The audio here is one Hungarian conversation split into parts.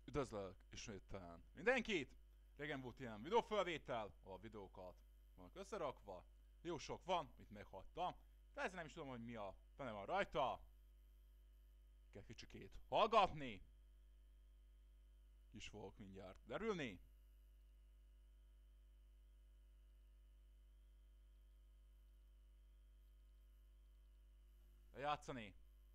Üdvözlök ismételten mindenkit! Régen volt ilyen videófelvétel, a videókat vannak összerakva. Jó sok van, mit meghagytam. De ezzel nem is tudom, hogy mi a fene van rajta. Kell kicsikét hallgatni. Ki is fogok mindjárt derülni. Lejátszani.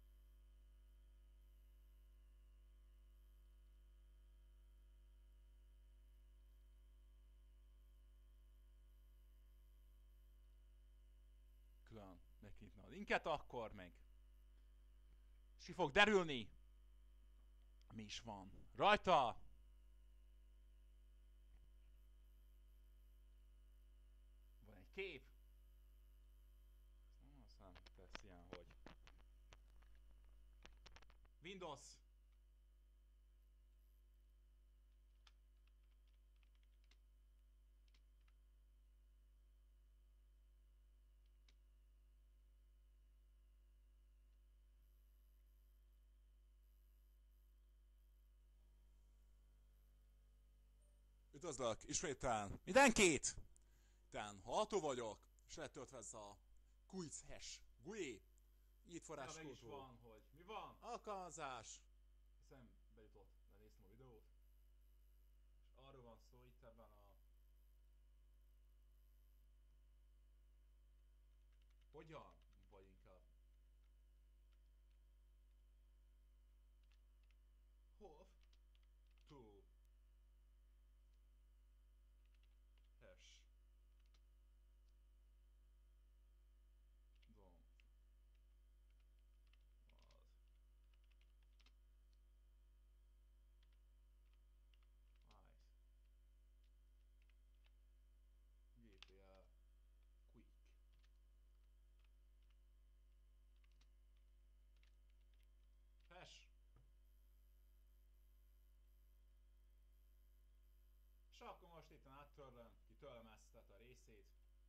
Külön megnyitni a linket akkor meg. És ki fog derülni. Mi is van rajta. Van egy kép. Aztán tesz ilyen, hogy Windows. Üdvözlök ismételten mindenkit! Tán hallható vagyok, és letöltve ez a quiz hash GUI. Itt forráskódó. Meg is van, hogy mi van? Alkalmazás. Hiszem bejutott, lenéztem a videót. És arról van szó itt ebben a... Hogyan? Vagy inkább... Hov? To... Hash. Don't. Was. Nice. GTA Quick. Hash. És akkor most itt áttörlöm, kitörlöm ezt a részét.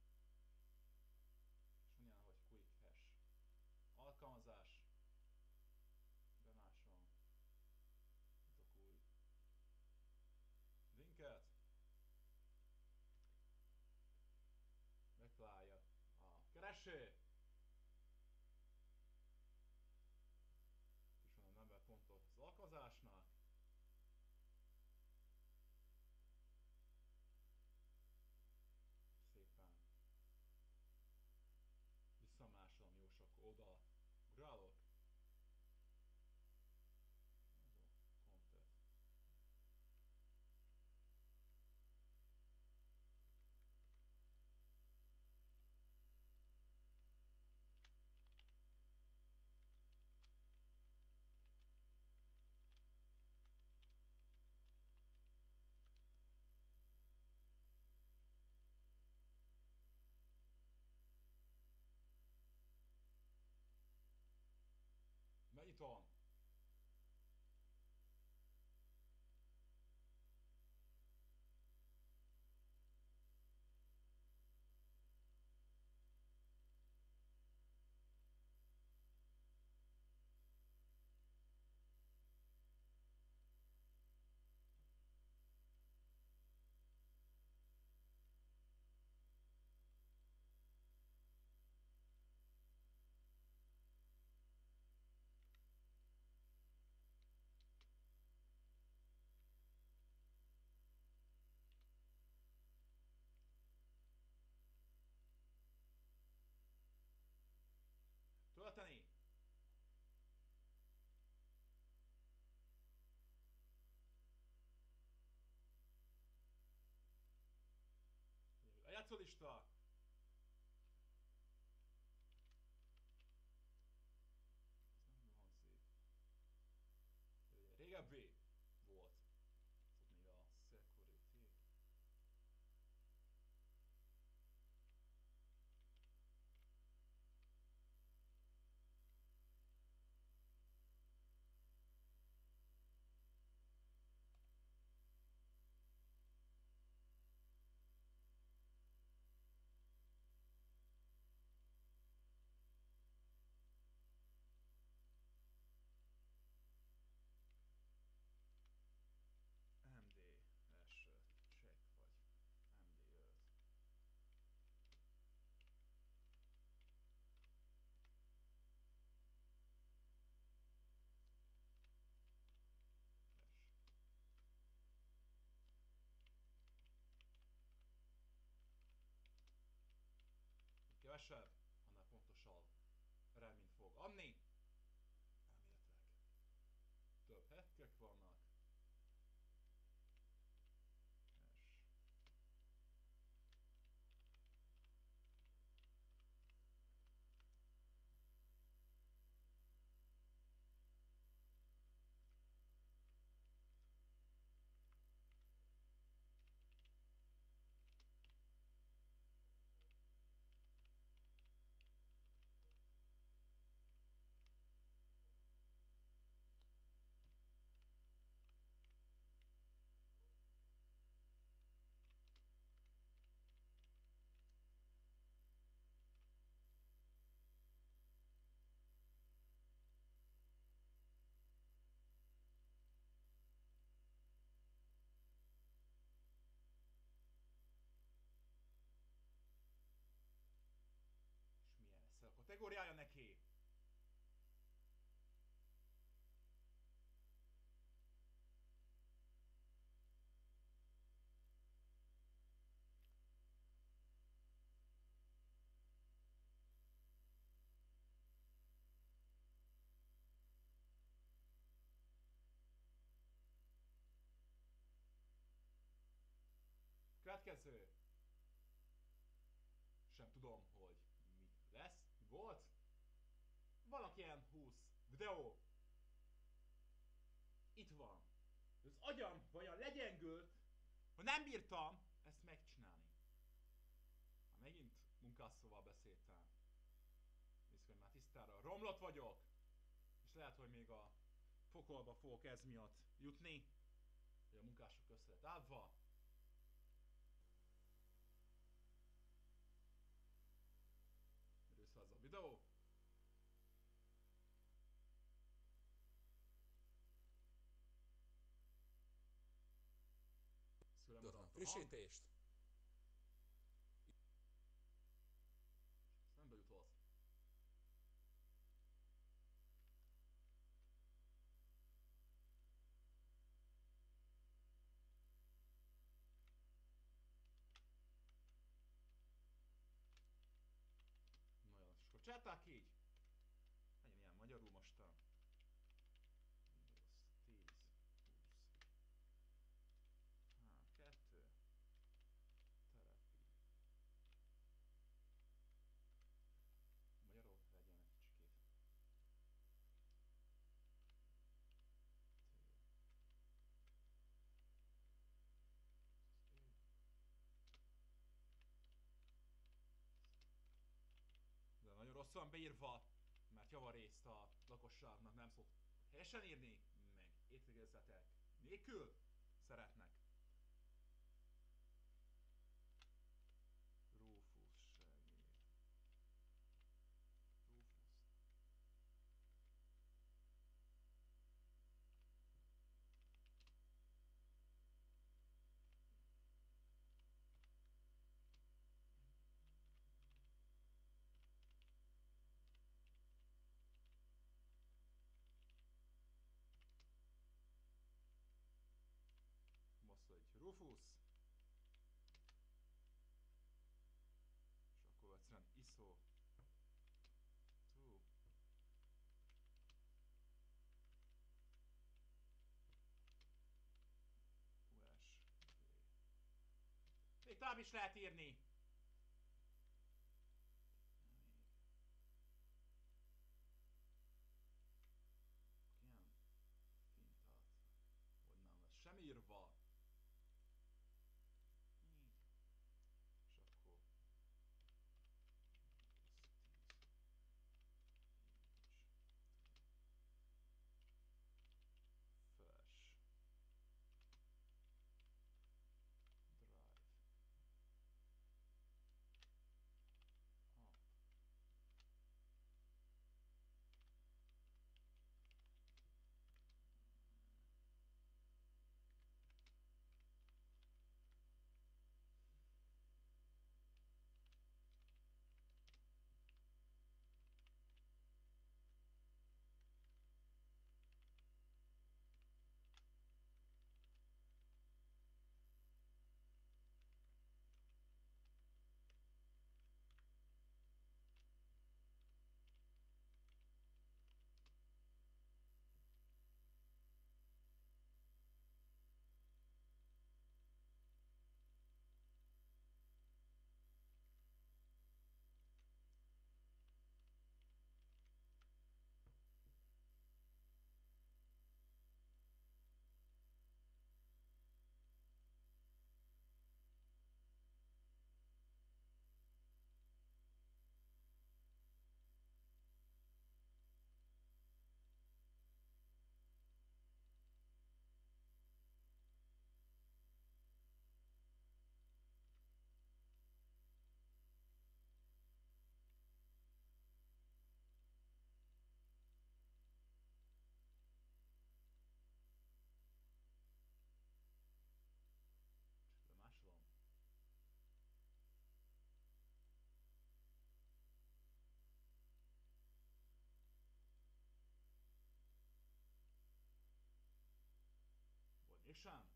És mondjál, hogy Quick Hash. Alkalmazás. Bemásolom. Nyitok új linket. Megtalálja a kereső. És van a number pontot az alkalmazásnak. Szépen visszamásolom, jó sok oda ugrálok. Ez a content. Megnyitom. Tölteni. A játszólista. Ez nem van szép. Régebbi volt. Ez még a security. következő. Sem tudom, hogy mi lesz. Mi volt? Vannak ilyen 20 videó. Itt van. Az agyam vajon legyengült, hogy nem bírtam ezt megcsinálni. Hát megint munkásszóval beszéltem. Nézzük, hogy már tisztára romlott vagyok. És lehet, hogy még a pokolba fogok ez miatt jutni. Hogy a munkások össze lett állva. Először az a videó. Szülem frissítést. Nem bejutott. Nagyon, és akkor csinálták így. Legyen ilyen magyarul mostan. Windows 10, 20. H2. Terepi. Magyarul legyen egy kicsikét. De nagyon rosszul van beírva, mert javarészt a lakosságnak nem szok helyesen írni, meg étkezetek nélkül szeretnek. Rufus segéd. Rufus. Most egy Rufus. És akkor egyszerűen ISO 2. USB. Még tovább is lehet írni. Ilyen fintát. Hogy nem lesz sem írva. És akkor Flash Drive Up. Másolom. Vagy mégsem?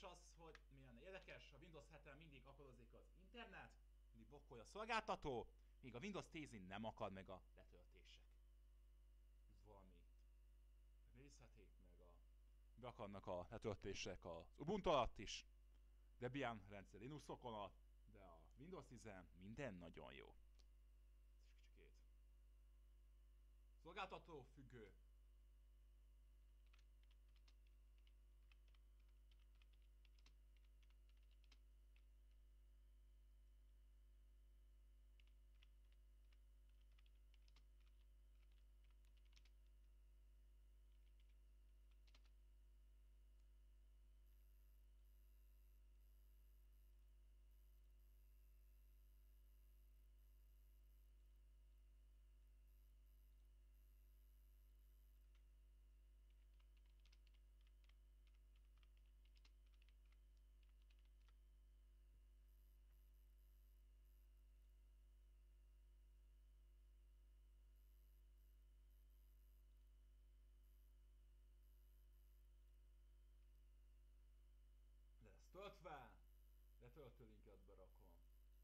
És az, hogy milyen érdekes, a Windows 7-en mindig akadozik az internet, mindig blokkolja a szolgáltató, míg a Windows 10-in nem akad meg a letöltések. Ez valami nézhetik meg beakadnak a letöltések az Ubuntu alatt is, Debian rendszer Linuxokon alatt, de a Windows 10-en minden nagyon jó. Kicsikét. Szolgáltató függő. Lesz töltve, letöltő linket berakom.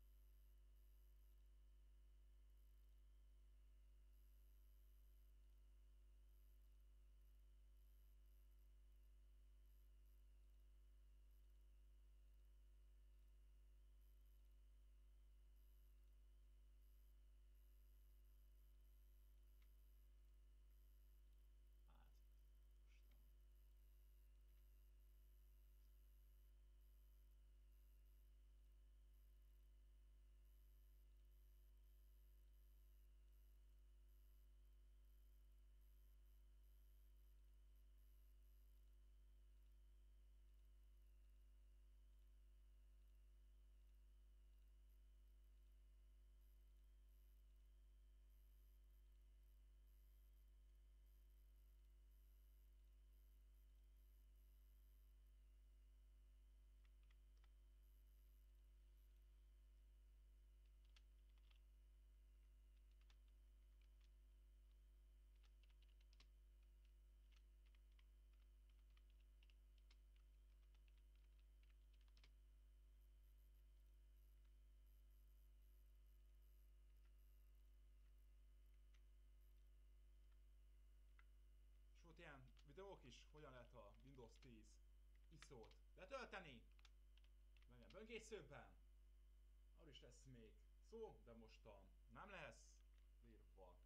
És volt ilyen videók is, hogyan lehet a Windows 10 ISO-t letölteni. Menjen böngészőben. Arról is lesz még szó, de mostan nem lesz írva.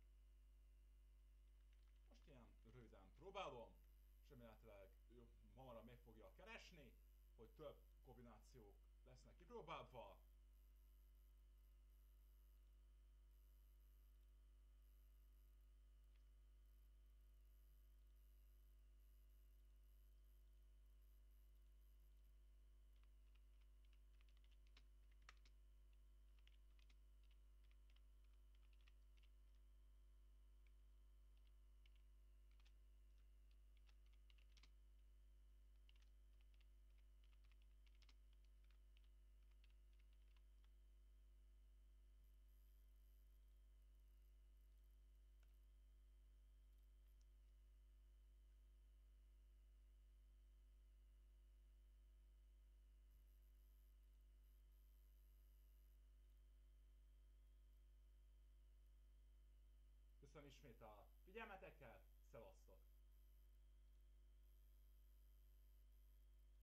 Most ilyen röviden próbálom, és remélhetőleg ő hamarabb meg fogja keresni, hogy több kombinációk lesznek kipróbálva.